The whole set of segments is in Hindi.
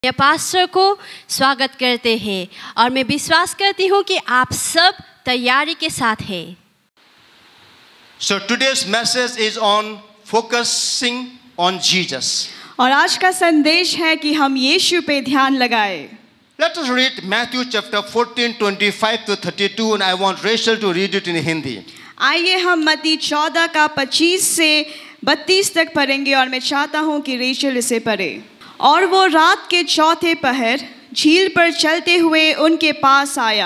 मैं पास्टर को स्वागत करते हैं और मैं विश्वास करती हूँ कि आप सब तैयारी के साथ हैं। So today's message is on focusing on Jesus. और आज का संदेश है कि हम यीशु पे ध्यान लगाएं। Let us read Matthew chapter 14, 25 to 32, and I want Rachel to read it in Hindi. आइए हम मत्ती 14 का 25 से 32 तक पढ़ेंगे और मैं चाहता हूँ कि रेचल इसे पढ़े। और वो रात के चौथे पहर झील पर चलते हुए उनके पास आया।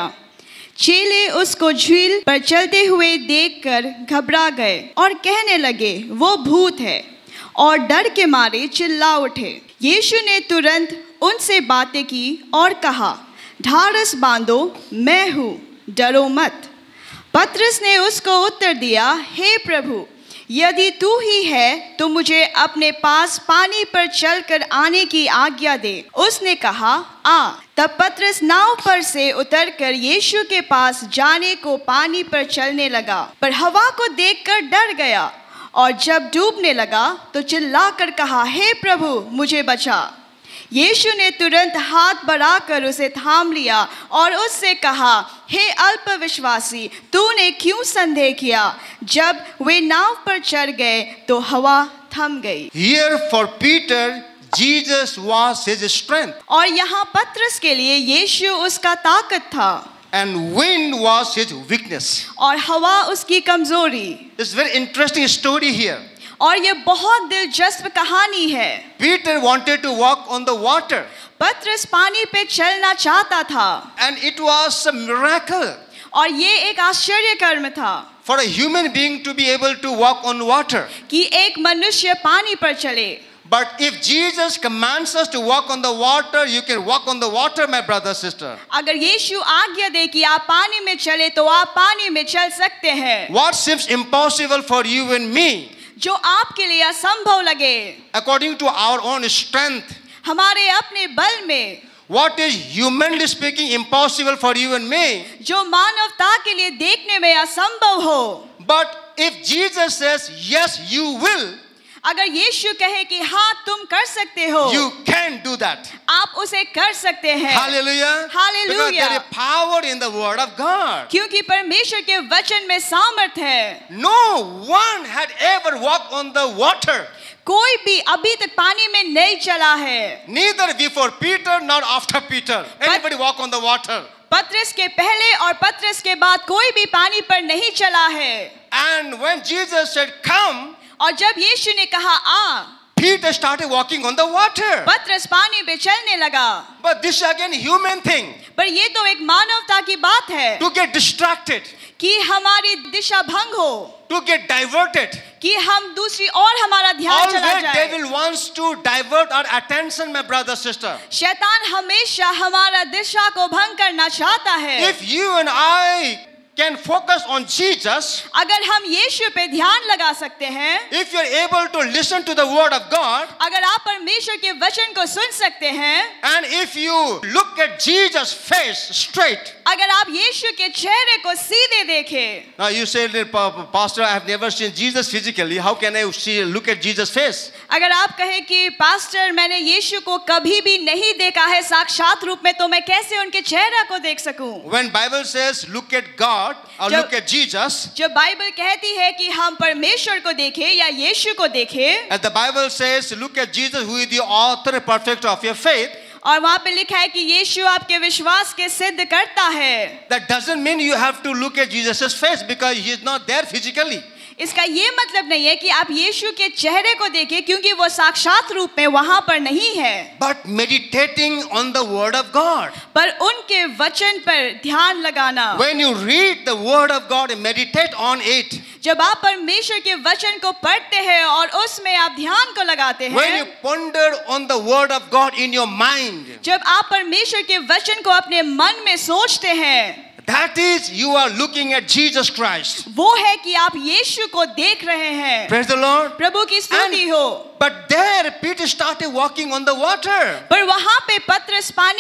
चेले उसको झील पर चलते हुए देखकर घबरा गए और कहने लगे, वो भूत है, और डर के मारे चिल्ला उठे। यीशु ने तुरंत उनसे बातें की और कहा, ढाढ़स बांधो, मैं हूँ, डरो मत। पतरस ने उसको उत्तर दिया, हे प्रभु, यदि तू ही है तो मुझे अपने पास पानी पर चलकर आने की आज्ञा दे। उसने कहा, आ। तब पतरस नाव पर से उतरकर यीशु के पास जाने को पानी पर चलने लगा, पर हवा को देखकर डर गया और जब डूबने लगा तो चिल्लाकर कहा, हे प्रभु, मुझे बचा। यीशु ने तुरंत हाथ बढ़ाकर उसे थाम लिया और उससे कहा, हे अल्पविश्वासी, तूने क्यों संदेह किया? जब वे नाव पर चढ़ गए तो हवा थम गई। Here for Peter, Jesus was his strength. और यहाँ पतरस के लिए यीशु उसका ताकत था And wind was his weakness. और हवा उसकी कमजोरी। It's a very interesting story here. और ये बहुत दिलचस्प कहानी है। Peter wanted to walk on the water. पतरस पानी पे चलना चाहता था। And it was a miracle. और ये एक आश्चर्य कर्म था। For a human being to be able to walk on water. कि एक मनुष्य पानी पर चले। But if Jesus commands us to walk on the water, you can walk on the water, my brother, sister. अगर यीशु आज्ञा दे कि आप पानी में चले तो आप पानी में चल सकते हैं। What seems impossible for you and me, जो आपके लिए असंभव लगे, according to our own strength, हमारे अपने बल में, what is humanly speaking impossible for you and me, जो मानवता के लिए देखने में असंभव हो, but if Jesus says yes, you will, अगर यीशु कहे कि हाँ तुम कर सकते हो, you can do that. आप उसे कर सकते हैं। Hallelujah. Hallelujah. Because there is power in the word of God. क्योंकि परमेश्वर के वचन में सामर्थ है। No one had ever walked on the water. कोई भी अभी तक पानी में नहीं चला है। Neither before Peter nor after Peter. Anybody walk on the water. पतरस के पहले और पतरस के बाद कोई भी पानी पर नहीं चला है। And when Jesus said, come, और जब यीशु ने कहा आ, Peter started walking on the water. पतरस पानी पे चलने लगा। But this is again human thing. पर ये तो एक मानवता की बात है To get distracted. कि हमारी दिशा भंग हो, To get diverted. कि हम दूसरी और हमारा ध्यान चला Always जाए। devil wants to divert our attention, my brother, sister. शैतान हमेशा हमारा दिशा को भंग करना चाहता है। If you and I can focus on Jesus, अगर हम यीशु पे ध्यान लगा सकते हैं, if you are able to listen to the word of God, अगर आप परमेश्वर के वचन को सुन सकते हैं, and if you look at Jesus' face straight. अगर आप यीशु के चेहरे को सीधे देखें। Now you say, Pastor, I have never seen Jesus physically. How can I look at Jesus' face? अगर आप कहें कि पास्टर मैंने यीशु को कभी भी नहीं देखा है साक्षात रूप में, तो मैं कैसे उनके चेहरे को देख सकूं? When Bible says look at God or look at Jesus, जब बाइबल कहती है कि हम परमेश्वर को देखें या यीशु को देखें, and the Bible says look at Jesus who is the author and perfecter of your faith, और वहाँ पे लिखा है कि यीशु आपके विश्वास के सिद्ध करता है। that doesn't mean you have to look at Jesus' face because he is not there physically. इसका ये मतलब नहीं है कि आप यीशु के चेहरे को देखें क्योंकि वो साक्षात रूप में वहाँ पर नहीं है। But meditating on the word of God. पर उनके वचन पर ध्यान लगाना। When you read the word of God and meditate on it, जब आप परमेश्वर के वचन को पढ़ते हैं और उसमें आप ध्यान को लगाते हैं, when you ponder on the word of God in your mind, जब आप परमेश्वर के वचन को अपने मन में सोचते हैं, that is you are looking at Jesus Christ. वो है कि आप यीशु को देख रहे हैं। Praise the Lord. प्रभु की स्तुति हो। But there Peter started walking on the water. पर वहाँ पे पतरस पानी में वो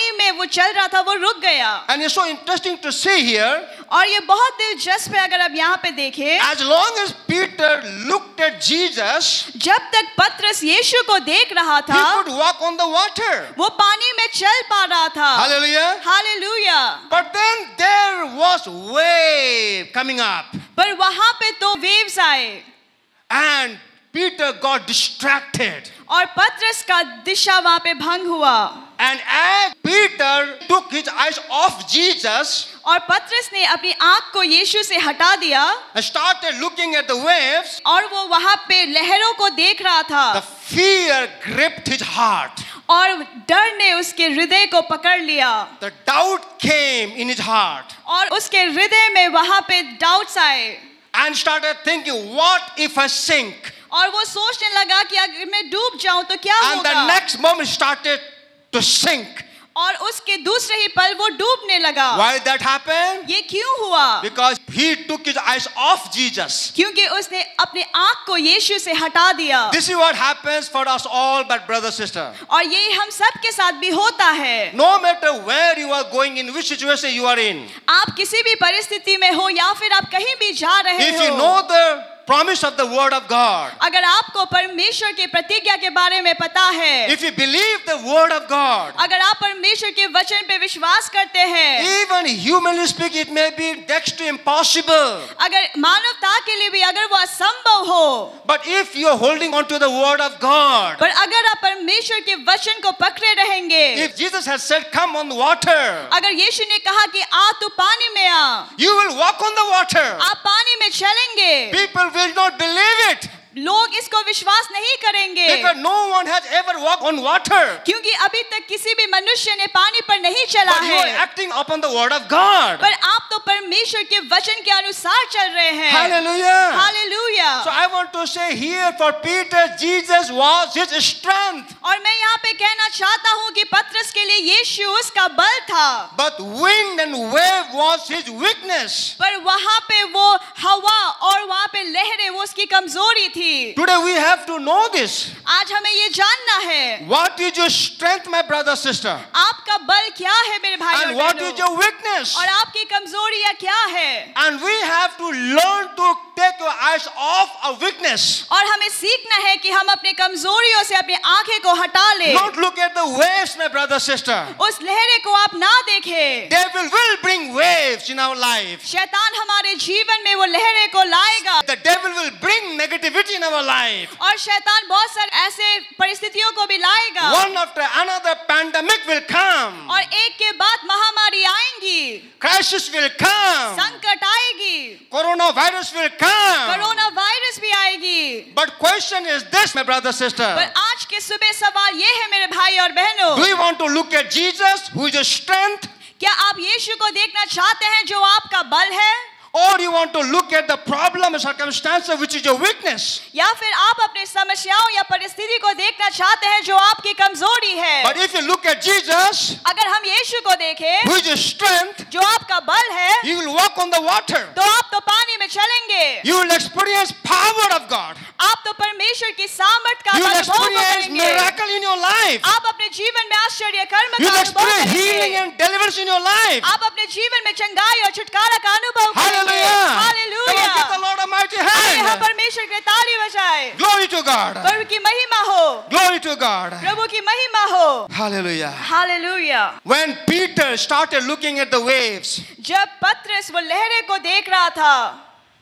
वो चल रहा था वो रुक गया। And it's so interesting to see here, और ये बहुत दिलचस्प है अगर आप यहाँ पे देखें, as long as Peter looked at Jesus, जब तक पतरस यीशु को देख रहा he था could walk on the water. वो पानी में चल पा रहा था। Hallelujah. Hallelujah. But then there was wave coming up, पर वहां पे तो वेव्स आए and Peter got distracted. और पतरस का दिशा वहां पे भंग हुआ। And as Peter took his eyes off Jesus और पतरस ने अपनी आंख को यीशु से हटा दिया and started looking at the waves, और वो वहां पे लहरों को देख रहा the था fear gripped his heart. और डर ने उसके हृदय को पकड़ लिया The doubt came in his heart और उसके हृदय में वहां पे डाउट्स आए and started thinking, what if I sink? और वो सोचने लगा कि अगर मैं डूब जाऊं तो क्या And the होगा। next moment started to sink. और उसके दूसरे ही पल वो डूबने लगा। Why that happened? ये क्यों हुआ? Because he took his eyes off Jesus. क्योंकि उसने अपने आंख को यीशु से हटा दिया। This is what happens for us all, but brother, sister. और ये हम सब के साथ भी होता है। No matter where you are going, in which situation you are in, आप किसी भी परिस्थिति में हो या फिर आप कहीं भी जा रहे if हो, you know the promise of the word of God, अगर आपको परमेश्वर के प्रतिज्ञा के बारे में पता है, if you believe the word of God, अगर आप परमेश्वर के वचन पे विश्वास करते हैं, even humanly speaking, it may be next to impossible. अगर मानवता के लिए भी अगर वो असंभव हो, But if you are holding on to the word of God, पर अगर आप परमेश्वर के वचन को पकड़े रहेंगे, if Jesus has said, come on the water, अगर यीशु ने कहा कि आ तू पानी में आ, you will walk on the water. आप पानी में चलेंगे, People will not believe it लोग इसको विश्वास नहीं करेंगे because no one has ever walked on water. क्योंकि अभी तक किसी भी मनुष्य ने पानी पर नहीं चला But you are है, acting upon the word of God. पर आप तो परमेश्वर के वचन के अनुसार चल रहे हैं। Hallelujah. Hallelujah. So I want to say here for Peter, Jesus was his strength. और मैं यहाँ पे कहना चाहता हूँ कि पतरस के लिए यीशु उसका बल था, But wind and wave was his weakness. पर वहाँ पे वो हवा और वहाँ पे लहरें वो उसकी कमजोरी थी। Today we have to know this. आज हमें ये जानना है What is your strength, my brother, sister? आपका बल क्या है मेरे भाई और And what बहनों, is your weakness? और आपकी कमजोरियाँ क्या है। And we have to learn to take your eyes off our weakness. और हमें सीखना है कि हम अपने कमजोरियों से अपनी आंखें को हटा ले। Don't look at the waves, my brother, sister. उस लहरे को आप ना देखें। Devil will bring waves in our life. शैतान हमारे जीवन में वो लहरे को लाएगा The devil will bring negativity in our life. और शैतान बहुत सारे ऐसे परिस्थितियों को भी लाएगा One after another pandemic will come. और एक के बाद महामारी आएंगी, Crisis will come. संकट आएगी, Coronavirus will come. Coronavirus भी आएगी। But question is this, my brother, sister. पर आज के सुबह सवाल ये है मेरे भाई और बहनों, Do you want to look at Jesus, who is your strength? क्या आप यीशु को देखना चाहते हैं जो आपका बल है, Or you want to look at the problem and circumstances, which is your weakness? या फिर आप अपने समस्याओं या परिस्थिति को देखना चाहते हैं जो आपकी कमजोरी है। But if you look at Jesus, अगर हम यीशु को देखें who is your strength, जो आपका बल है, you will walk on the water. तो आप तो पानी में चलेंगे, You will experience power of God. आप तो परमेश्वर की सामर्थ का You will अनुभव experience करेंगे, miracle in your life. आप अपने जीवन में आश्चर्य कर्म You का will अनुभव experience healing करेंगे, and deliverance in your life. आप अपने जीवन में चंगाई और छुटकारा का अनुभव करेंगे। Hallelujah. Come on, hallelujah. give the Lord a mighty आइए हम hand. परमेश्वर के ताली बजाएं। Glory to God. प्रभु की महिमा हो, Glory to God. प्रभु की महिमा हो। Hallelujah. Hallelujah. When Peter started looking at the waves, जब पतरस वो लहरें को देख रहा था,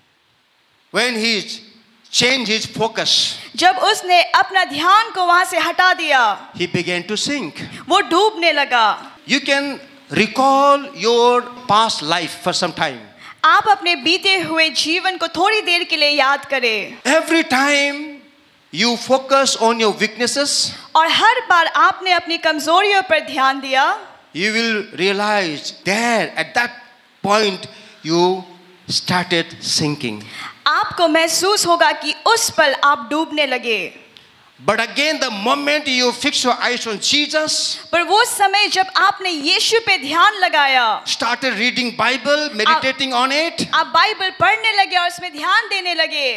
when he changed his focus, जब उसने अपना ध्यान को वहां से हटा दिया, he began to sink. वो डूबने लगा। You can recall your past life for some time. आप अपने बीते हुए जीवन को थोड़ी देर के लिए याद करें Every time you focus on your weaknesses, और हर बार आपने अपनी कमजोरियों पर ध्यान दिया, you will realize there at that point you started sinking. आपको महसूस होगा कि उस पल आप डूबने लगे। But again, the moment you fix your eyes on Jesus, पर वो समय जब आपने यीशु पे ध्यान लगाया, started reading Bible, meditating on it, आप बाइबल पढ़ने लगे और उसमें ध्यान देने लगे,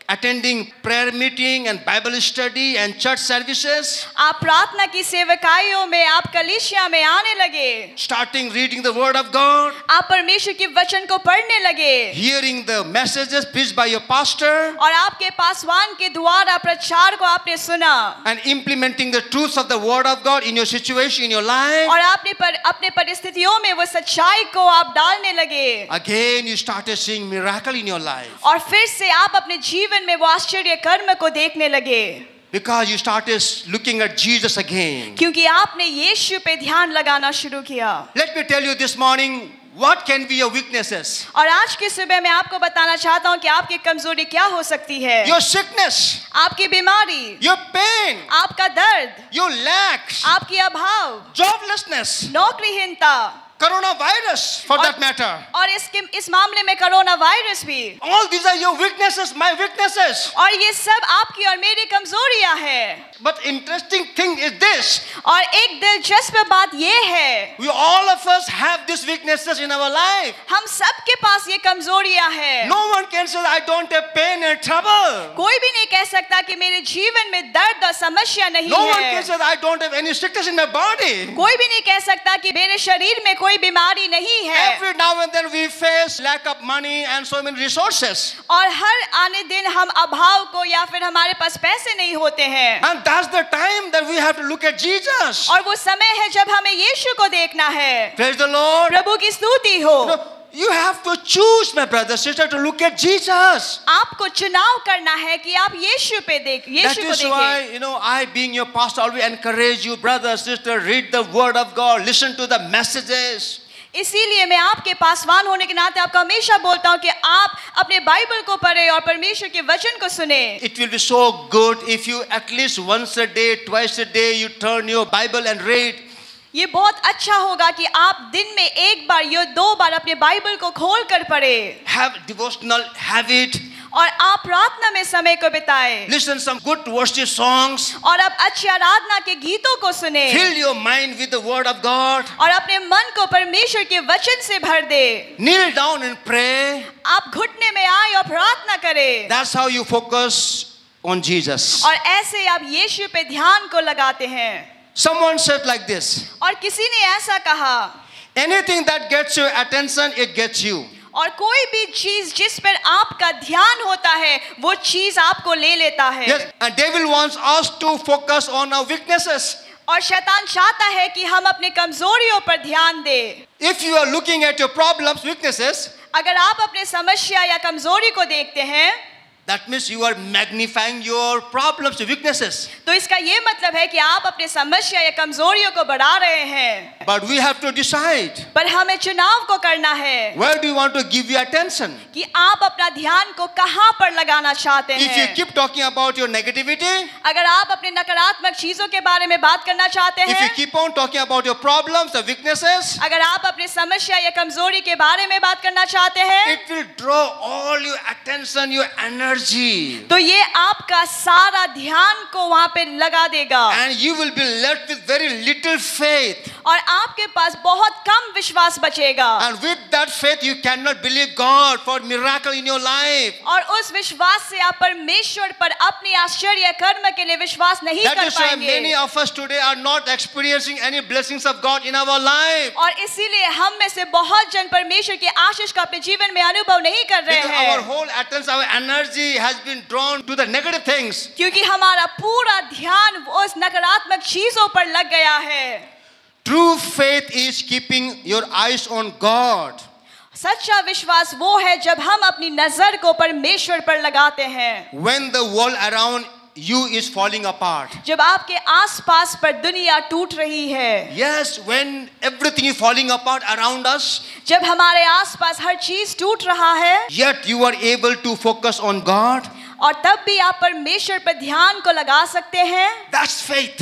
attending prayer meeting and Bible study and church services, आप प्रार्थना की सेवकाइयों में, आप कलीसिया में आने लगे, starting reading the word of God, आप परमेश्वर के वचन को पढ़ने लगे, hearing the messages preached by your pastor, और आपके पासवान के द्वारा प्रचार को आपने सुना, and implementing the truths of the word of God in your situation, in your life. और आपने अपने परिस्थितियों में वो सच्चाई को आप डालने लगे, Again you started seeing miracle in your life, और फिर से आप अपने जीवन में वो आश्चर्य कर्म को देखने लगे, because you started looking at Jesus again. क्योंकि आपने यीशु पे ध्यान लगाना शुरू किया। Let me tell you this morning, what can be your weaknesses? और आज की सुबह मैं आपको बताना चाहता हूँ कि आपकी कमजोरी क्या हो सकती है। Your sickness, आपकी बीमारी, your pain, आपका दर्द, your lack, आपकी अभाव, joblessness, नौकरीहीनता, coronavirus for that matter. और इस मामले में कोरोना वायरस भी, All these are your weaknesses, my weaknesses. और ये सब आपकी और मेरी कमजोरियां हैं। But interesting thing is this, और एक दिलचस्प बात ये है, we all of us have these weaknesses in our life. हम सब के पास ये कमजोरियां हैं। No one can say I don't have pain and trouble. कोई भी नहीं कह सकता कि मेरे जीवन में दर्द और समस्या नहीं No one है। can say I don't have any sickness in my body. कोई भी नहीं कह सकता कि मेरे शरीर में कोई बीमारी नहीं है। Every now and then we face lack of money and so many resources. और हर आने दिन हम अभाव को या फिर हमारे पास पैसे नहीं होते हैं। And that's the time that we have to look at Jesus. और वो समय है जब हमें यीशु को देखना है। Praise the Lord. प्रभु की स्तुति हो। You have to choose, my brother, sister, to look at Jesus. आपको चुनाव करना है कि आप यीशु पे यीशु That को is why, देखें। I being your pastor always encourage you, brother, sister, read the word of God, listen to the messages. इसीलिए मैं आपके पासवान होने के नाते आपको हमेशा बोलता हूँ कि आप अपने बाइबल को पढ़ें और परमेश्वर के वचन को सुने। It will be so good if you at least once a day, twice a day, you turn your Bible and read. ये बहुत अच्छा होगा कि आप दिन में एक बार या दो बार अपने बाइबल को खोल कर पढ़ें। Have devotional habit. और आप प्रार्थना में समय को बिताएं। Listen some good worship songs. और आप अच्छी आराधना के गीतों को सुने। Fill your mind with the word of God. और अपने मन को परमेश्वर के वचन से भर दे। Kneel down and pray. आप घुटने में आए और प्रार्थना करें। That's how you focus on Jesus. और ऐसे आप यीशु पे ध्यान को लगाते हैं। Someone said like this. और किसी ने ऐसा कहा, Anything that gets your attention, it gets you. और कोई भी चीज जिस पर आपका ध्यान होता है वो चीज आपको ले लेता है। Yes, and devil wants us to focus on our weaknesses. और शैतान चाहता है कि हम अपने कमजोरियों पर ध्यान दें। If you are looking at your problems, weaknesses, अगर आप अपने समस्या या कमजोरी को देखते हैं, that means you are magnifying your problems, weaknesses. तो इसका ये मतलब है कि आप अपने समस्या या कमजोरियों को बढ़ा रहे हैं। But we have to decide. पर हमें चुनाव को करना है Where do you want to give your attention? कि आप अपना ध्यान को कहां पर लगाना चाहते If you हैं। keep talking about your negativity, अगर आप अपने नकारात्मक चीजों के बारे में बात करना चाहते if you हैं, keep on talking about your problems, the weaknesses, अगर आप अपने समस्या या कमजोरी के बारे में बात करना चाहते हैं, it will draw all your attention, your energy. तो ये आपका सारा ध्यान को वहां पे लगा देगा। And you will be left with very little faith. और आपके पास बहुत कम विश्वास बचेगा। And with that faith, you cannot believe God for miracle in your life. और उस विश्वास से आप परमेश्वर पर अपनी आश्चर्य कर्म के लिए विश्वास नहीं That कर is why पाएंगे। many of us today are not experiencing any blessings of God in our life. और इसीलिए हम में से बहुत जन परमेश्वर की आशीष का अपने जीवन में अनुभव नहीं कर रहे Because our हैं, whole attention, our energy has been drawn to the negative things. क्योंकि हमारा पूरा ध्यान उस नकारात्मक चीजों पर लग गया है। True faith is keeping your eyes on God. सच्चा विश्वास वो है जब हम अपनी नजर को परमेश्वर पर लगाते हैं। When the world around you is falling apart. जब आपके आसपास पर दुनिया टूट रही है, Yes, when everything is falling apart around us, जब हमारे आसपास हर चीज टूट रहा है, yet you are able to focus on God. और तब भी आप परमेश्वर पर ध्यान को लगा सकते हैं, That's faith.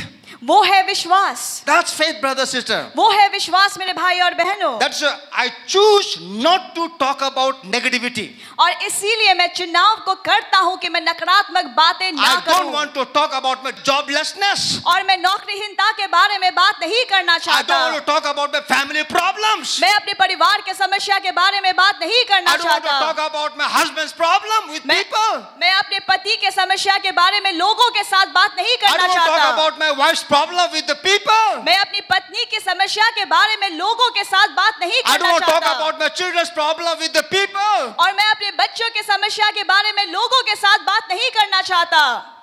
वो है विश्वास। That's faith, brother, sister. वो है विश्वास मेरे भाई और बहनों। That's why I choose not to talk about negativity. और इसीलिए मैं चुनाव को करता हूँ कि मैं नकारात्मक बातें ना I don't करूँ। want to talk about my joblessness. और मैं नौकरीहीनता के बारे में बात नहीं करना I चाहता। don't want to talk about my family problems. मैं अपने परिवार के समस्या के बारे में बात नहीं करना I don't want to चाहता। talk about my husband's problem with people. मैं अपने पति के समस्या के बारे में लोगों के साथ बात नहीं I करना don't want to talk चाहता। about my wife's problem with the people. मैं अपनी पत्नी की समस्या के बारे में लोगों के साथ बात नहीं I don't करना want to talk चाहता। about my children's problem with the people. और मैं अपने बच्चों के समस्या के बारे में लोगों के साथ बात नहीं करना चाहता।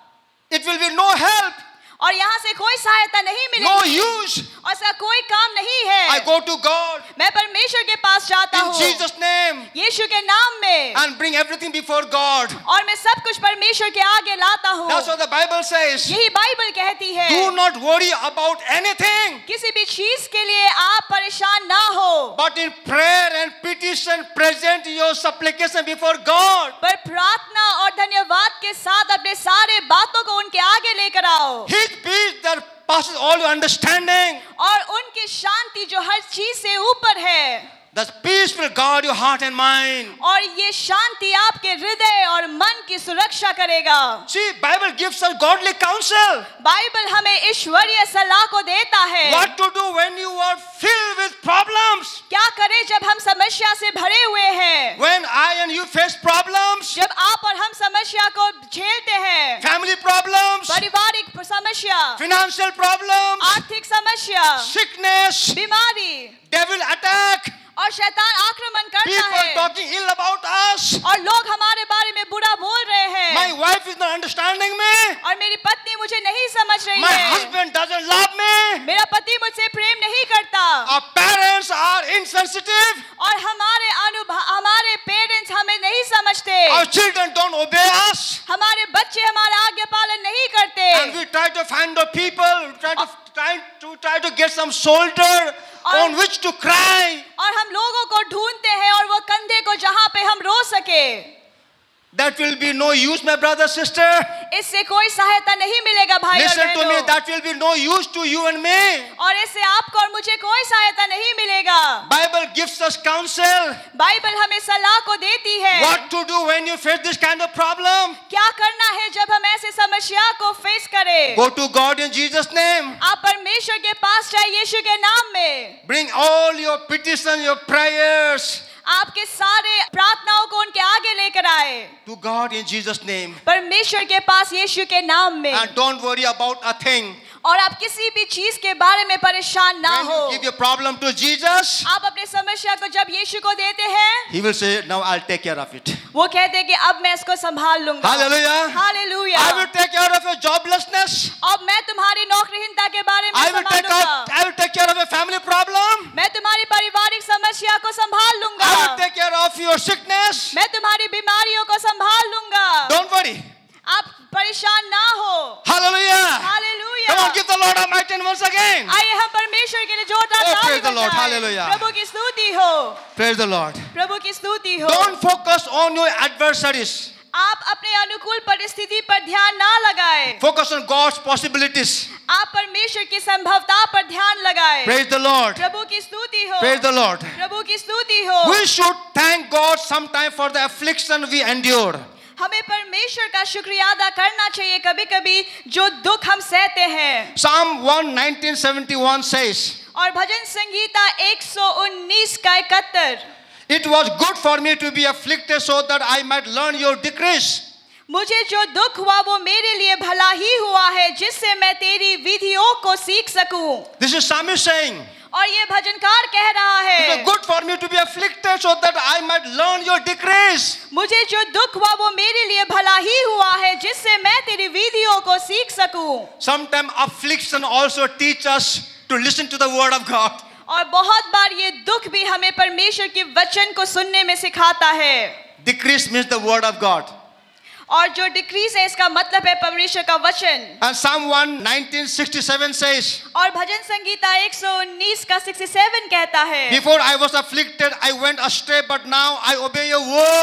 It will be no help, और यहाँ से कोई सहायता नहीं no मिलेगी use. और ऐसा कोई काम नहीं है। I go to God मैं परमेश्वर के पास जाता in हूँ Jesus' name यीशु के नाम में and bring everything before God. और मैं सब कुछ परमेश्वर के आगे लाता हूँ। That's what the Bible says. यही बाइबल कहती है। Do not worry about anything, किसी भी चीज के लिए आप परेशान ना हो, but in prayer and petition present your supplication before God. पर प्रार्थना और धन्यवाद के साथ अपने सारे बातों को उनके आगे लेकर आओ। His peace that passes all your understanding. और उनकी शांति जो हर चीज से ऊपर है, The peace will guard your heart and mind. और ये शांति आपके हृदय और मन की सुरक्षा करेगा। See, Bible gives us godly counsel. Bible हमें ईश्वरीय सलाह को देता है। What to do when you are filled with problems? क्या करें जब हम समस्या से भरे हुए हैं? When I and you face problems, जब आप और हम समस्या को झेलते हैं, family problems, पारिवारिक समस्या, financial problems, आर्थिक समस्या, sickness, बीमारी devil attack, और शैतान आक्रमण करता people है talking ill about us. और लोग हमारे बारे में बुरा बोल रहे हैं My wife is not understanding me. और मेरी पत्नी मुझे नहीं समझ रही My है, husband doesn't love me. मेरा पति मुझसे प्रेम नहीं करता Our parents are insensitive. और हमारे पेरेंट्स हमें नहीं समझते, Our children don't obey us. हमारे बच्चे हमारा आज्ञा पालन नहीं करते And we try to find the people, try to get some shoulder on which to cry. और हम लोगों को ढूंढते हैं और वो कंधे को जहाँ पे हम रो सके। That will be no use, my brother, sister. इससे कोई सहायता नहीं मिलेगा भाई और Listen to me, बहनों, that will be no use to you and me. और इससे आपको और मुझे कोई सहायता नहीं मिलेगा। Bible gives us counsel. Bible हमें सलाह को देती है What to do when you face this kind of problem? क्या करना है जब हम ऐसे समस्या को फेस करें। Go to God in Jesus' name. आप परमेश्वर के पास जाए यीशु के नाम में, Bring all your petitions, your prayers आपके सारे प्रार्थनाओं को उनके आगे लेकर आए to God in Jesus' name. परमेश्वर के पास यीशु के नाम में, And don't worry about a thing. और आप किसी भी चीज के बारे में परेशान ना When हो। you give your problem to Jesus, आप अपने समस्या को जब यीशु को देते हैं, He will say, now I'll take care of it. वो कहते हैं कि अब मैं इसको संभाल लूंगा। Hallelujah. Hallelujah. I will take care of your joblessness. अब मैं तुम्हारी नौकरीहीनता के बारे में I will संभालूंगा। take care of your family problem. मैं तुम्हारी पारिवारिक समस्या को संभाल लूंगा। I will take care of your sickness. मैं तुम्हारी बीमारियों को संभाल लूंगा। Don't worry. आप परेशान ना हो। Hallelujah. Hallelujah. Come on, give the Lord a mighty hand once again. आइए हम परमेश्वर के लिए जोरदार Oh, ताली praise the Lord. बजाएं। Hallelujah. प्रभु की स्तुति हो, Praise the Lord. प्रभु की स्तुति हो। Don't focus on your adversaries. आप अपने अनुकूल परिस्थिति पर ध्यान ना लगाएं। Focus on God's possibilities. आप परमेश्वर की संभवता पर ध्यान लगाएं। Praise the Lord. प्रभु की स्तुति हो, Praise the Lord. प्रभु की स्तुति हो। We should thank God sometime for the affliction we endure. हमें परमेश्वर का शुक्रिया अदा करना चाहिए कभी-कभी जो दुख हम सहते हैं। Psalm 119:71 says, और भजन संगीता 119 का 71, It was good for me to be afflicted so that I might learn your decrees. मुझे जो दुख हुआ वो मेरे लिए भला ही हुआ है जिससे मैं तेरी विधियों को सीख सकूं। This is Psalmist saying, और ये भजनकार कह रहा It है, was good for me to be afflicted so that I might learn your decrees. मुझे जो दुख हुआ वो मेरे लिए भला ही हुआ है जिससे मैं तेरी विधियों को सीख सकूं। Sometimes affliction also teach us to listen to the word of God. और बहुत बार ये दुख भी हमें परमेश्वर के वचन को सुनने में सिखाता है। Decrease means the word of God. और जो डिक्रीज है इसका मतलब है परमेश्वर का वचन। And Psalm 119:67 says, और भजन संगीता 119 का 67 कहता है, Before I was afflicted, I went astray, but now I obey your word.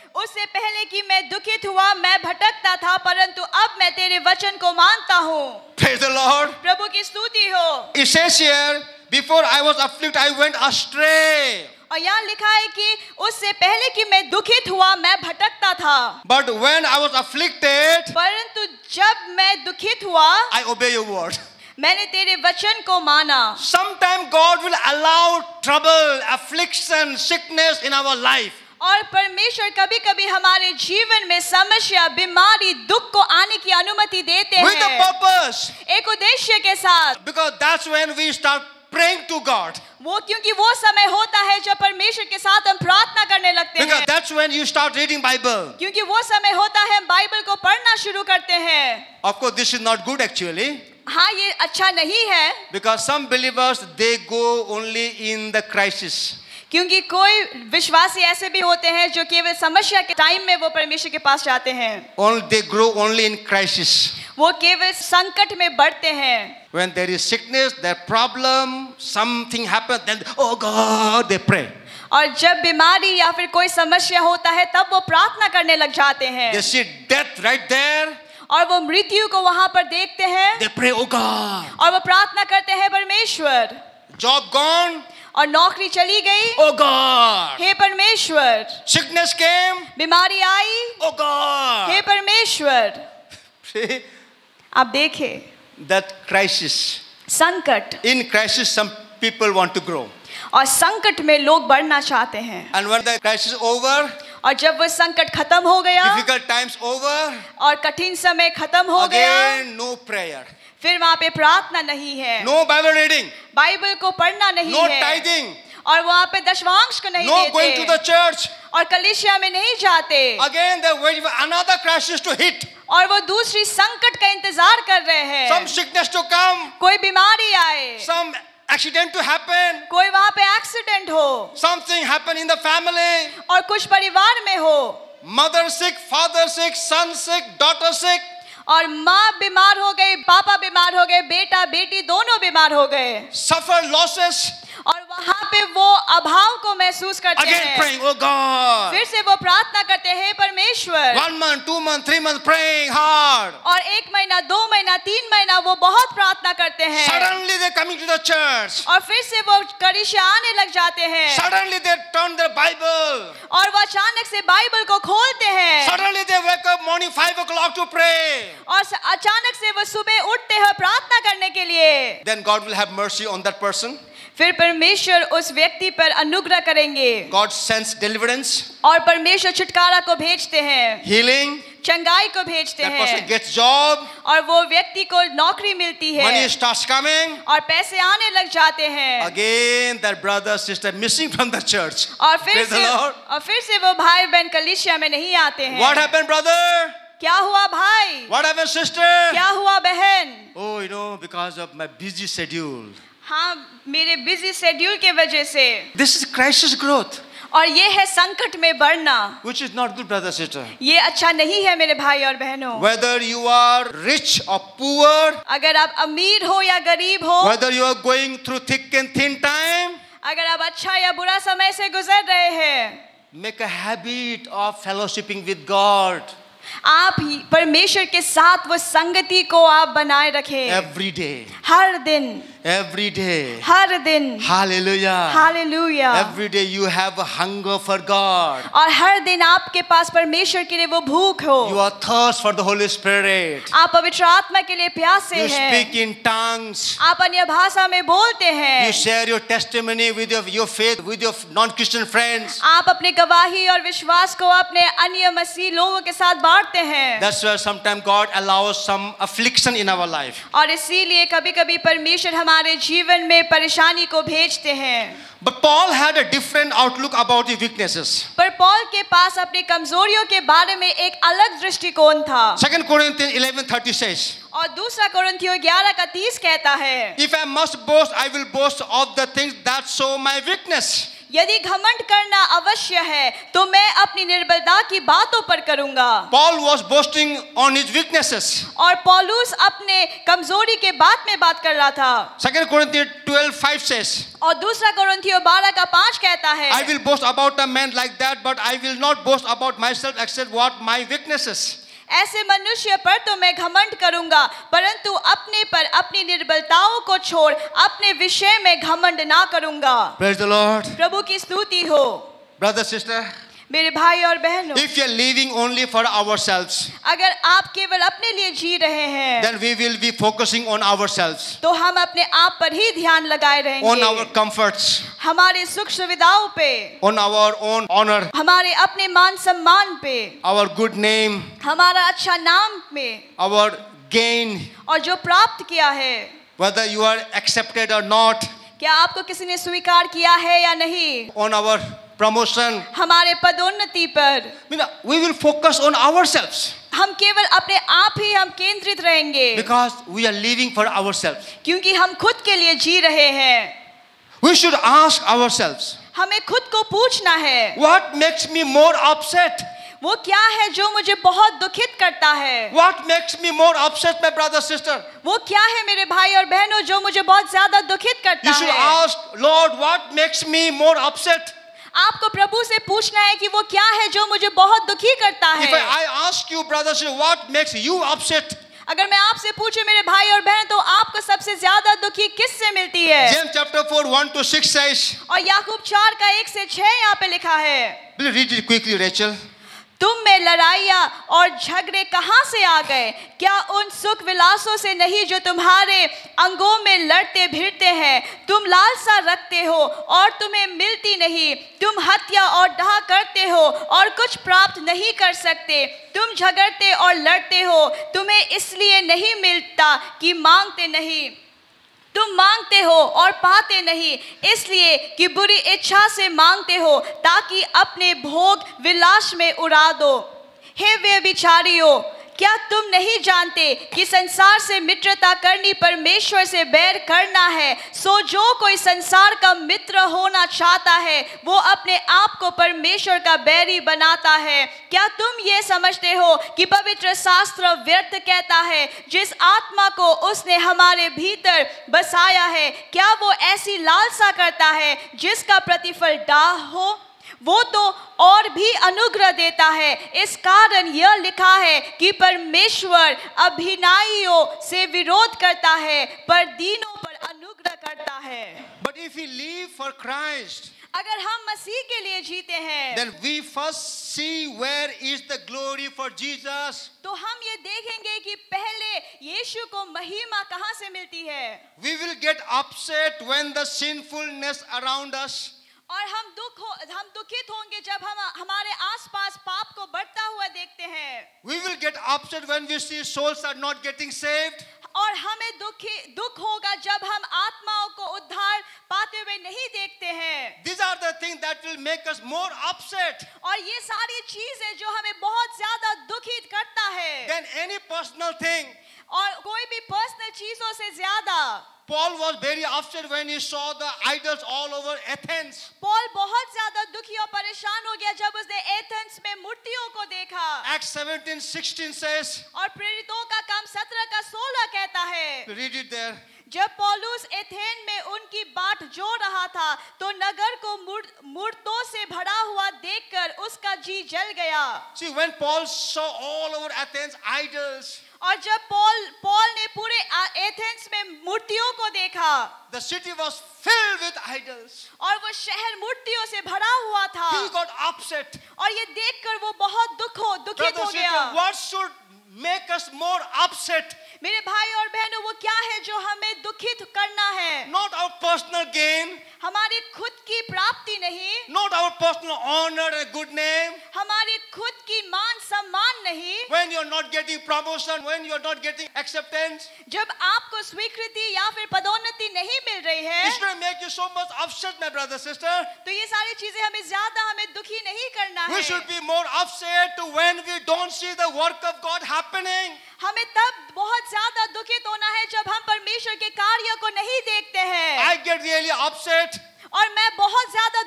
उससे पहले कि मैं दुखित हुआ मैं भटकता था, परंतु अब मैं तेरे वचन को मानता हूँ। Praise the Lord. प्रभु की स्तुति हो। It says here, before I was afflicted, I went astray. और यहाँ लिखा है कि उससे पहले कि मैं दुखित हुआ मैं भटकता था, But when I was afflicted, परंतु जब मैं दुखित हुआ I obey your word. मैंने तेरे वचन को माना। Sometimes God will allow trouble, affliction, sickness in our life. और परमेश्वर कभी कभी हमारे जीवन में समस्या, बीमारी, दुख को आने की अनुमति देते With the हैं purpose. एक उद्देश्य के साथ। Because that's when we start praying to God. वो क्योंकि वो समय होता है जब परमेश्वर के साथ हम प्रार्थना करने लगते Because हैं, that's when you start reading Bible. क्योंकि वो समय होता है हम बाइबल को पढ़ना शुरू करते हैं। Of course, this is not good actually. हाँ, ये अच्छा नहीं है, Because some believers, they go only in the crisis. क्योंकि कोई विश्वासी ऐसे भी होते हैं जो केवल समस्या के टाइम में वो परमेश्वर के पास जाते हैं। They grow only in crisis. वो केवल संकट में बढ़ते हैं। When there is sickness, there problem, something happens, then, oh God, they pray. और जब बीमारी या फिर कोई समस्या होता है तब वो प्रार्थना करने लग जाते हैं। They see death right there. और वो मृत्यु को वहां पर देखते हैं They pray, oh God. और वो प्रार्थना करते हैं, परमेश्वर। Job gone. और नौकरी चली गई, Oh God. हे परमेश्वर। Sickness came. बीमारी आई, Oh God. हे परमेश्वर। See, आप देखें that crisis. संकट, In crisis, some people want to grow. और संकट में लोग बढ़ना चाहते हैं। And when the crisis is over, और जब वो संकट खत्म हो गया difficult times over, और कठिन समय खत्म हो गया, again no prayer, फिर वहाँ पे प्रार्थना नहीं है, no Bible reading, बाइबल को पढ़ना नहीं no है, tithing, और वहाँ पे दशवांश को नहीं no going to देते, the church. और कलीसिया में नहीं जाते, Again they wait for another crisis to hit. और वो दूसरी संकट का इंतजार कर रहे Some हैं। sickness to come, कोई बीमारी आए, some accident to happen, कोई वहाँ पे एक्सीडेंट हो, something happen in the family, और कुछ परिवार में हो, mother sick, father sick, son sick, daughter sick. और माँ बीमार हो गई, पापा बीमार हो गए, बेटा बेटी दोनों बीमार हो गए, Suffer losses. और वहाँ पे वो अभाव को महसूस करते Again हैं। praying, oh God. फिर से वो प्रार्थना करते हैं, परमेश्वर। 1 month, 2 months, 3 months praying hard. और 1 महीना, 2 महीना, 3 महीना वो बहुत प्रार्थना करते हैं। Suddenly they coming to the church. और फिर से वो कलीसिया आने लग जाते हैं। Suddenly they turn their Bible. और वो अचानक से बाइबल को खोलते हैं। Suddenly they wake up morning 5 o'clock to pray. और अचानक से वो सुबह उठते हैं प्रार्थना करने के लिए। Then God will have mercy on that person. फिर परमेश्वर उस व्यक्ति पर अनुग्रह करेंगे। God sends deliverance, और परमेश्वर छुटकारा को भेजते हैं, healing. चंगाई को भेजते That person हैं, gets job. और वो व्यक्ति को नौकरी मिलती है, Money starts coming. और पैसे आने लग जाते हैं। Again, that brother sister missing from the church. और Praise the Lord. फिर से वो भाई बहन कलीसिया में नहीं आते हैं। What happened, brother? क्या हुआ भाई? What happened, sister? क्या हुआ बहन? Oh, because of my busy schedule. हाँ, मेरे बिजी शेड्यूल के वजह से। This is crisis growth, और ये है संकट में बढ़ना, which is not good, brother sister. ये अच्छा नहीं है मेरे भाई और बहनों। Whether you are rich or poor, अगर आप अमीर हो या गरीब हो, whether you are going through thick and thin time, अगर आप अच्छा या बुरा समय से गुजर रहे हैं, make a habit of fellowshipping with God आप ही परमेश्वर के साथ वो संगति को आप बनाए रखें। every day. हर दिन, Every day. हर दिन। Hallelujah. Hallelujah. Every day you have a hunger for God. और हर दिन आपके पास परमेश्वर के लिए वो भूख हो। You are thirst for the Holy Spirit. आप पवित्र आत्मा के लिए प्यासे You हैं। speak in tongues. आप अन्य भाषा में बोलते हैं। You share your testimony with your faith with your non-Christian friends. आप अपनी गवाही और विश्वास को अपने अन्य मसीह लोगों के साथ बांटते हैं। That's why sometimes God allows some affliction in our life. और इसीलिए कभी-कभी परमेश्वर हमारे जीवन में परेशानी को भेजते हैं। But Paul had a different outlook about his weaknesses. पर पौल के पास अपनी कमजोरियों के बारे में एक अलग दृष्टिकोण था। 2 Corinthians 11:30 says, और दूसरा कोरिन्थियों 11:30 कहता है, if I must boast, I will boast of the things that show my weakness. यदि घमंड करना अवश्य है तो मैं अपनी निर्बलता की बातों पर करूंगा। Paul was boasting on his weaknesses. और पौलुस अपने कमजोरी के बात में बात कर रहा था। 2 Corinthians 12:5 says, और दूसरा कोरिन्थियों 12:5 कहता है, I will boast about a man like that, but I will not boast about myself except what my weaknesses. ऐसे मनुष्य पर तो मैं घमंड करूंगा, परंतु अपने पर अपनी निर्बलताओं को छोड़ अपने विषय में घमंड ना करूंगा। Praise the Lord. प्रभु की स्तुति हो। Brother, sister, मेरे भाई और बहनों, if you are living only for ourselves, अगर आप केवल अपने लिए जी रहे हैं, then we will be focusing on ourselves, तो हम अपने आप पर ही ध्यान लगाए on our रहेंगे, comforts, हमारे सुख सुविधाओं पे, on our own honor, हमारे अपने मान सम्मान पे, our good name, हमारा अच्छा नाम में, our gain, और जो प्राप्त किया है, whether you are accepted or not, क्या आपको किसी ने स्वीकार किया है या नहीं, on our promotion. हमारे पदोन्नति पर, We will focus on ourselves हम केवल अपने आप ही हम केंद्रित रहेंगे, because we are living for ourselves. क्योंकि हम खुद के लिए जी रहे हैं। We should ask ourselves, हमें खुद को पूछना है, what makes me more upset? वो क्या है जो मुझे बहुत दुखित करता है? What makes me more upset, my brother, sister? वो क्या है मेरे भाई और बहनों जो मुझे बहुत ज्यादा दुखित करता You should है? ask, Lord, what makes me more upset? आपको प्रभु से पूछना है कि वो क्या है जो मुझे बहुत दुखी करता If है। I ask you, brother, sister, what makes you upset? अगर मैं आपसे पूछूं मेरे भाई और बहन, तो आपको सबसे ज्यादा दुखी किससे मिलती है? James chapter 4, 1-6 says, और याकूब 4 का 1 से 6 यहाँ पे लिखा है, please read it quickly, Rachel. तुम में लड़ाइयाँ और झगड़े कहाँ से आ गए? क्या उन सुख विलासों से नहीं जो तुम्हारे अंगों में लड़ते भिड़ते हैं? तुम लालसा रखते हो और तुम्हें मिलती नहीं, तुम हत्या और डाह करते हो और कुछ प्राप्त नहीं कर सकते, तुम झगड़ते और लड़ते हो, तुम्हें इसलिए नहीं मिलता कि मांगते नहीं, तुम मांगते हो और पाते नहीं, इसलिए कि बुरी इच्छा से मांगते हो ताकि अपने भोग विलास में उड़ा दो। हे व्यभिचारियों, क्या तुम नहीं जानते कि संसार से मित्रता करनी परमेश्वर से बैर करना है? सो जो कोई संसार का मित्र होना चाहता है वो अपने आप को परमेश्वर का बैरी बनाता है। क्या तुम ये समझते हो कि पवित्र शास्त्र व्यर्थ कहता है जिस आत्मा को उसने हमारे भीतर बसाया है? क्या वो ऐसी लालसा करता है जिसका प्रतिफल डाह हो? वो तो और भी अनुग्रह देता है। इस कारण यह लिखा है कि परमेश्वर अभिनाइयों से विरोध करता है पर दीनों पर अनुग्रह करता है। But if we live for Christ, अगर हम मसीह के लिए जीते हैं, then we first see where is the glory for Jesus. तो हम ये देखेंगे कि पहले यीशु को महिमा कहाँ से मिलती है। We will get upset when the sinfulness around us, और हम दुखित होंगे जब हम हमारे आसपास पाप को बढ़ता हुआ देखते हैं। we will get upset when we see souls are not getting saved. और हमें दुख होगा जब हम आत्माओं को उद्धार पाते हुए नहीं देखते हैं। These are the things that will make us more upset और ये सारी चीजें जो हमें बहुत ज्यादा दुखित करता है than any personal thing. और कोई भी पर्सनल चीजों से ज्यादा। Paul was very upset when he saw the idols all over Athens. Paul बहुत ज्यादा दुखी और परेशान हो गया जब उसने एथेंस में मूर्तियों को देखा। Acts 17:16 says, और प्रेरितों का काम 17 का 16 कहता है, read it there. जब पौलुस एथेन में उनकी बाट जो रहा था तो नगर को मूर्तों से भरा हुआ देखकर उसका जी जल गया। See, when Paul saw all over Athens idols, और जब पॉल ने पूरे एथेंस में मूर्तियों को देखा, the city was filled with idols. और वो शहर मूर्तियों से भरा हुआ था, He got upset. और ये देखकर वो बहुत दुखित Brother, हो sister, गया। what should make us more upset? मेरे भाई और बहनों, वो क्या है जो हमें दुखित करना है? Not our personal gain, हमारी खुद की प्राप्ति नहीं, not our personal honor and good name. हमारी खुद की मान सम्मान नहीं। When you're not getting promotion, when you're not getting acceptance, जब आपको स्वीकृति या फिर पदोन्नति नहीं मिल रही है, it's going to make you so much upset, my brother, sister. तो ये सारी चीजें हमें दुखी नहीं करना We है। should be more upset when we don't see the work of God happening. हमें तब बहुत ज्यादा दुखित होना है जब हम परमेश्वर के कार्य को नहीं देखते हैं। I get really upset और मैं बहुत ज्यादा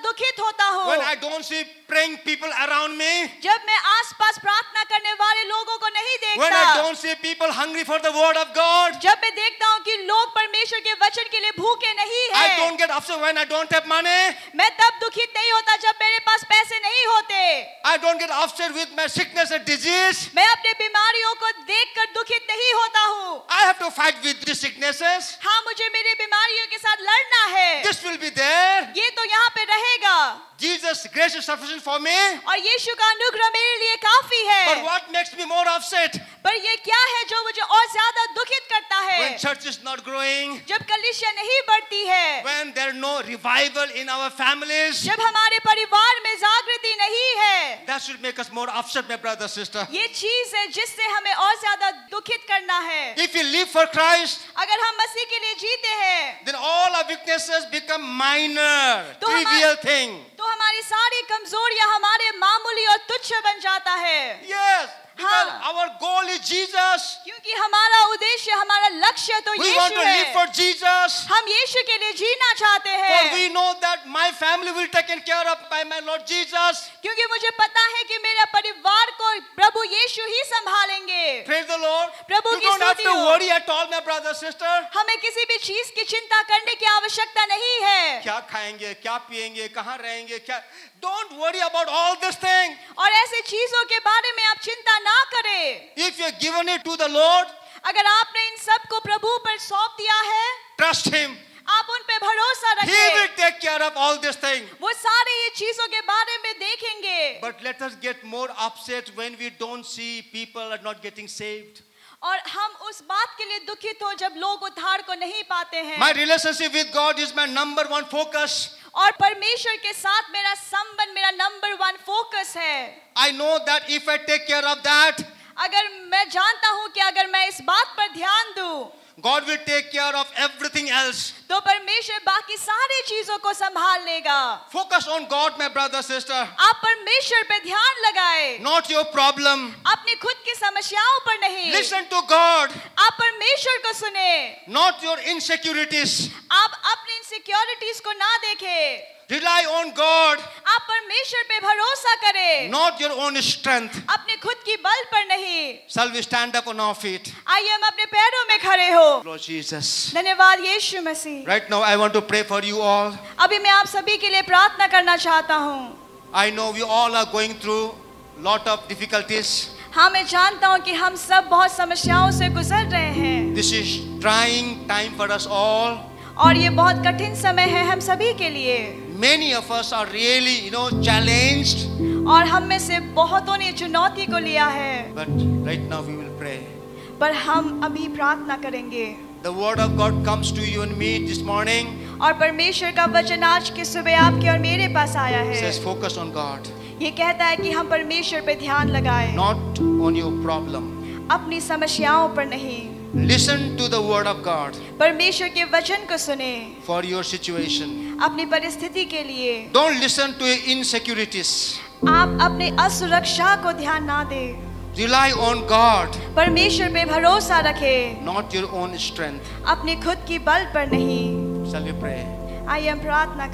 दुखित होता हूँ when I don't see praying people around me, जब मैं आसपास प्रार्थना करने वाले लोगों को नहीं when I देखता, don't see people hungry for the word of God, जब मैं देखता हूँ कि लोग परमेश्वर के वचन के लिए भूखे नहीं I हैं, don't get upset when I don't have money, मैं तब दुखित नहीं होता जब मेरे पास पैसे नहीं होते, I don't get upset with my sickness and disease. मैं अपने बीमारियों को देखकर दुखित नहीं होता हूँ। I have to fight with the sicknesses. हाँ, मुझे मेरी बीमारियों के साथ लड़ना है, This will be there. ये तो यहाँ पे रहेगा, Jesus' grace is sufficient for me. और यीशु का अनुग्रह मेरे लिए काफी है। But what makes me more upset? पर ये क्या है जो मुझे और ज्यादा दुखित करता है? When church is not growing, जब कलीसिया नहीं बढ़ती है, when there is no revival in our families, जब हमारे परिवार में जागृति नहीं है, that should make us more upset, my brother, sister. ये चीज है जिससे हमें और ज्यादा दुखित करना है। If we live for Christ, अगर हम मसीह के लिए जीते हैं, then all our weaknesses become minor, तो हमा- trivial thing. तो हमारी सारी कमजोरियां हमारे मामूली और तुच्छ बन जाता है। Yes, because हाँ। our goal is Jesus. क्योंकि हमारा उद्देश्य, हमारा लक्ष्य तो We want Yeshu to live है। for Jesus. हम यीशु के लिए जीना चाहते For हैं, we know that my family will taken care of by my Lord Jesus. क्योंकि मुझे पता है कि मेरा परिवार को प्रभु यीशु ही संभालेंगे। Praise the Lord. Prabhu You की don't have स्तुति to हो। worry at all, my brother, sister. हमें किसी भी चीज की चिंता करने की आवश्यकता नहीं है, क्या खाएंगे, क्या पिएंगे, कहाँ रहेंगे, क्या? Don't worry about all this thing. और ऐसे चीजों के बारे में आप चिंता ना करें। If you have given it to the Lord, अगर आपने इन सब को प्रभु पर सौंप दिया है, trust Him. आप उन पे भरोसा He will रखें, take care of all this thing. वो सारे ये चीजों के बारे में देखेंगे। But let us get more upset when we don't see people are not getting saved. और हम उस बात के लिए दुखित हो जब लोग उद्धार को नहीं पाते हैं। My relationship with God is my number one focus. और परमेश्वर के साथ मेरा संबंध मेरा नंबर 1 फोकस है। I know that if I take care of that, अगर मैं जानता हूँ कि अगर मैं इस बात पर ध्यान दूं, God will take care of everything else. तो परमेश्वर बाकी सारी चीजों को संभाल लेगा। Focus on God, my brother, sister. आप परमेश्वर पे ध्यान लगाए, Not your problem. अपनी खुद की समस्याओं पर नहीं। Listen to God. आप परमेश्वर को सुने, Not your insecurities. आप अपनी इनसिक्योरिटीज को ना देखें। Rely on God. आप परमेश्वर पे भरोसा करें, Not your own strength. अपने खुद की बल पर नहीं। Shall we stand up on our feet? आइए हम अपने पैरों में खड़े हो। Lord Jesus. धन्यवाद यीशु मसीह। Right now I want to pray for you all. अभी मैं आप सभी के लिए प्रार्थना करना चाहता हूँ। I know we all are going through lot of difficulties. हाँ, मैं जानता हूँ कि हम सब बहुत समस्याओं से गुजर रहे हैं, This is trying time for us all. और ये बहुत कठिन समय है हम सभी के लिए। Many of us are really, challenged. और हम में से बहुतों ने चुनौती को लिया है, But right now we will pray. पर हम अभी प्रार्थना करेंगे। The word of God comes to you and me this morning. और परमेश्वर का वचन आज की सुबह आपके और मेरे पास आया है। Says focus on God, ये कहता है कि हम परमेश्वर पे ध्यान लगाएं, not on your problem. अपनी समस्याओं पर नहीं। Listen to the word of God परमेश्वर के वचन को सुने for your situation. अपनी परिस्थिति के लिए। Don't listen to your insecurities. आप अपने असुरक्षा को ध्यान ना दें, Rely on God, परमेश्वर पे भरोसा रखें, not your own strength. अपने खुद की बल पर नहीं। Shall we pray? आइए हम प्रार्थना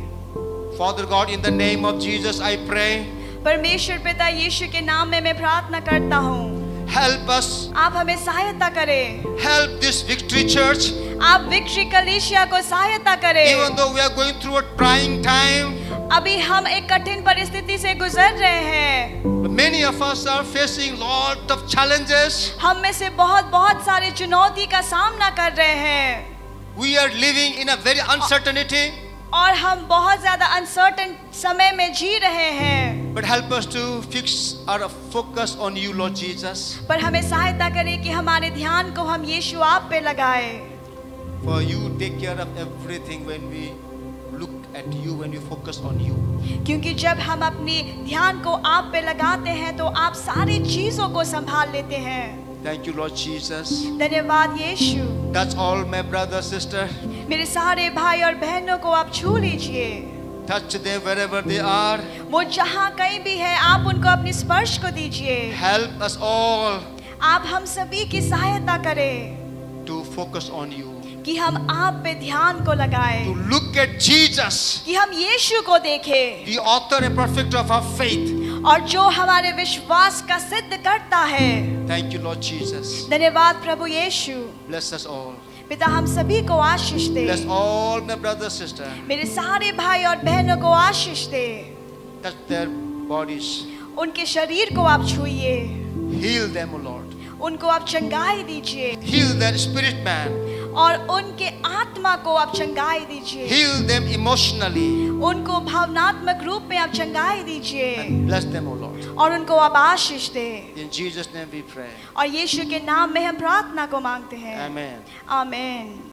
करें। Father God, in the name of Jesus, I pray. परमेश्वर पिता यीशु के नाम में मैं प्रार्थना करता हूँ, Help us. आप हमें सहायता करें। Help this Victory Church. आप विक्ट्री कलीसिया को सहायता करें। Even though we are going through a trying time, अभी हम एक कठिन परिस्थिति से गुजर रहे हैं, many of us are facing lot of challenges. हम में से बहुत सारी चुनौती का सामना कर रहे हैं, We are living in a very uncertainty. और हम बहुत ज्यादा अनसर्टेन समय में जी रहे हैं। But help us to fix our focus on you, Lord Jesus. पर हमें सहायता करें कि हमारे ध्यान को हम यीशु आप पे लगाएं। For you take care of everything when we look at you, when we focus on you. क्योंकि जब हम अपनी ध्यान को आप पे लगाते हैं तो आप सारी चीजों को संभाल लेते हैं। Thank you, Lord Jesus. धन्यवाद यीशु। Touch all my brother, sister. मेरे सारे भाई और बहनों को आप छू लीजिए। Touch them wherever they are. वो जहाँ कहीं भी है आप उनको अपनी स्पर्श को दीजिए। Help us all आप हम सभी की सहायता करें to focus on you. कि हम आप पे ध्यान को लगाएं, to look at Jesus, कि हम यीशु को देखें, the author and perfecter of our faith. और जो हमारे विश्वास का सिद्ध करता है। Thank you, Lord Jesus. धन्यवाद प्रभु यीशु। Bless us all. पिता हम सभी को आशीष दे, Bless all my brothers, sisters. मेरे सारे भाई और बहनों को आशीष दे, Touch their bodies. उनके शरीर को आप छूइए, Heal them, O Lord. उनको आप चंगाई दीजिए, Heal their spirit man. और उनके आत्मा को आप चंगाई दीजिए, Heal them emotionally. उनको भावनात्मक रूप में आप चंगाई दीजिए, And bless them, O Lord. और उनको आप आशीष दे। In Jesus' name we pray. और यीशु के नाम में हम प्रार्थना को मांगते हैं। Amen. आमीन।